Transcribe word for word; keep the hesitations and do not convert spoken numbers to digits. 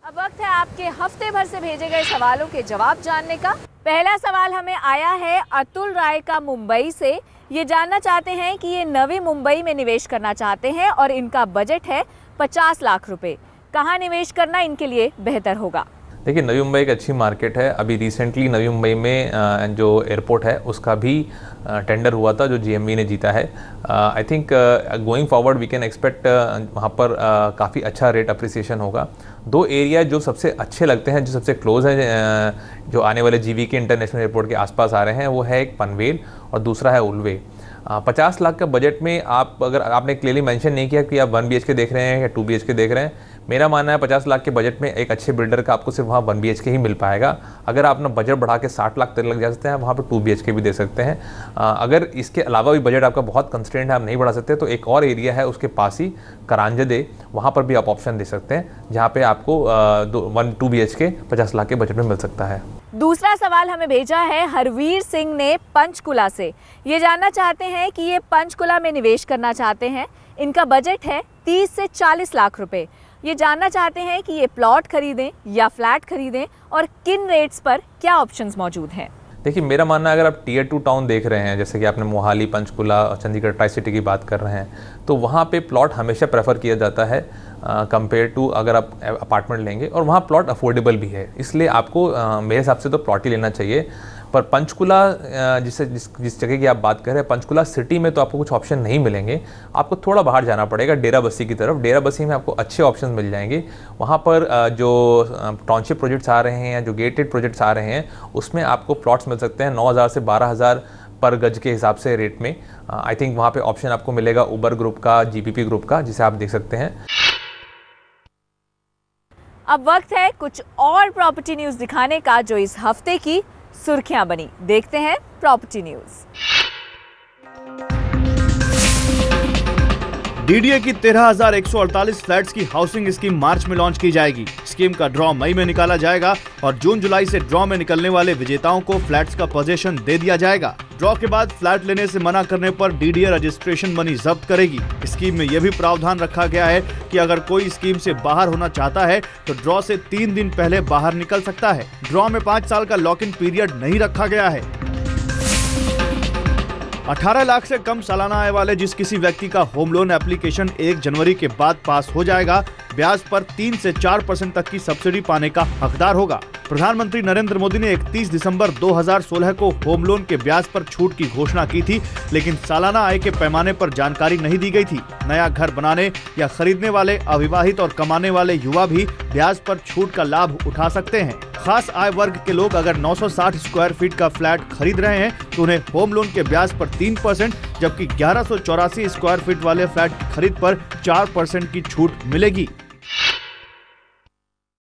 अब वक्त है आपके हफ्ते भर से भेजे गए सवालों के जवाब जानने का। पहला सवाल हमें आया है अतुल राय का मुंबई से। ये जानना चाहते हैं कि ये नवी मुंबई में निवेश करना चाहते हैं और इनका बजट है पचास लाख रुपए। कहाँ निवेश करना इनके लिए बेहतर होगा? देखिए, नवी मुंबई एक अच्छी मार्केट है। अभी रिसेंटली नवी मुंबई में जो एयरपोर्ट है उसका भी टेंडर हुआ था जो जीएमवी ने जीता है। I think going forward we can expect वहाँ पर uh, काफ़ी अच्छा रेट अप्रिसिएशन होगा। दो एरिया जो सबसे अच्छे लगते हैं, जो सबसे क्लोज हैं, uh, जो आने वाले जीवीके इंटरनेशनल एयरपोर्ट के आसपास आ रहे हैं, वो है एक पनवेल और दूसरा है उलवे। पचास लाख का बजट में आप, अगर आपने क्लियरली मेंशन नहीं किया कि आप वन बी एच के देख रहे हैं या टू बी एच के देख रहे हैं, मेरा मानना है पचास लाख के बजट में एक अच्छे बिल्डर का आपको सिर्फ वहाँ वन बी एच के ही मिल पाएगा। अगर आप अपना बजट बढ़ा के साठ लाख तक लग जा सकते हैं, वहाँ पर टू बी एच के भी दे सकते हैं। आ, अगर इसके अलावा भी बजट आपका बहुत कंस्ट्रेंट है, आप नहीं बढ़ा सकते, तो एक और एरिया है उसके पास ही करांजदे, वहाँ पर भी आप ऑप्शन दे सकते हैं, जहाँ पे आपको आ, दो वन टू बी एच के पचास लाख के बजट में मिल सकता है। दूसरा सवाल हमें भेजा है हरवीर सिंह ने पंचकुला से। ये जानना चाहते हैं कि ये पंचकुला में निवेश करना चाहते हैं। इनका बजट है तीस से चालीस लाख रुपए। ये जानना चाहते हैं कि ये प्लॉट खरीदें या फ्लैट खरीदें और किन रेट्स पर क्या ऑप्शंस मौजूद हैं। देखिए, मेरा मानना है अगर आप टीयर टू टाउन देख रहे हैं, जैसे कि आपने मोहाली, पंचकुला और चंडीगढ़ ट्राई सिटी की बात कर रहे हैं, तो वहाँ पे प्लॉट हमेशा प्रेफर किया जाता है कंपेयर टू अगर आप अपार्टमेंट लेंगे, और वहाँ प्लॉट अफोर्डेबल भी है। इसलिए आपको uh, मेरे हिसाब से तो प्लॉट ही लेना चाहिए। पर पंचकुला जिससे जिस जिस जगह की आप बात कर रहे हैं, पंचकुला सिटी में तो आपको कुछ ऑप्शन नहीं मिलेंगे। आपको थोड़ा बाहर जाना पड़ेगा, डेरा बस्सी की तरफ। डेरा बस्सी में आपको अच्छे ऑप्शन मिल जाएंगे। वहाँ पर जो टाउनशिप प्रोजेक्ट्स आ रहे हैं या जो गेटेड प्रोजेक्ट्स आ रहे हैं, उसमें आपको प्लॉट्स मिल सकते हैं नौ हज़ार से बारह हज़ार पर गज के हिसाब से रेट में। आई थिंक वहाँ पे ऑप्शन आपको मिलेगा उबर ग्रुप का, जीपीपी ग्रुप का, जिसे आप देख सकते हैं। अब वक्त है कुछ और प्रॉपर्टी न्यूज़ दिखाने का जो इस हफ्ते की सुर्खियां बनी। देखते हैं प्रॉपर्टी न्यूज़। डीडीए की तेरह हज़ार एक सौ अड़तालीस फ्लैट्स की हाउसिंग स्कीम मार्च में लॉन्च की जाएगी। स्कीम का ड्रॉ मई में निकाला जाएगा और जून जुलाई से ड्रॉ में निकलने वाले विजेताओं को फ्लैट्स का पोजीशन दे दिया जाएगा। ड्रॉ के बाद फ्लैट लेने से मना करने पर डीडीए रजिस्ट्रेशन मनी जब्त करेगी। स्कीम में यह भी प्रावधान रखा गया है कि अगर कोई स्कीम से बाहर होना चाहता है तो ड्रॉ से तीन दिन पहले बाहर निकल सकता है। ड्रॉ में पाँच साल का लॉक इन पीरियड नहीं रखा गया है। अठारह लाख से कम सालाना आय वाले जिस किसी व्यक्ति का होम लोन एप्लीकेशन एक जनवरी के बाद पास हो जाएगा, ब्याज पर तीन से चार परसेंट तक की सब्सिडी पाने का हकदार होगा। प्रधानमंत्री नरेंद्र मोदी ने इकतीस दिसंबर दो हज़ार सोलह को होम लोन के ब्याज पर छूट की घोषणा की थी, लेकिन सालाना आय के पैमाने पर जानकारी नहीं दी गई थी। नया घर बनाने या खरीदने वाले अविवाहित और कमाने वाले युवा भी ब्याज पर छूट का लाभ उठा सकते हैं। खास आय वर्ग के लोग अगर नौ सौ साठ स्क्वायर फीट का फ्लैट खरीद रहे हैं तो उन्हें होम लोन के ब्याज पर तीन परसेंट, जबकि ग्यारह सौ चौरासी स्क्वायर फीट वाले फ्लैट की खरीद पर चार परसेंट की छूट मिलेगी।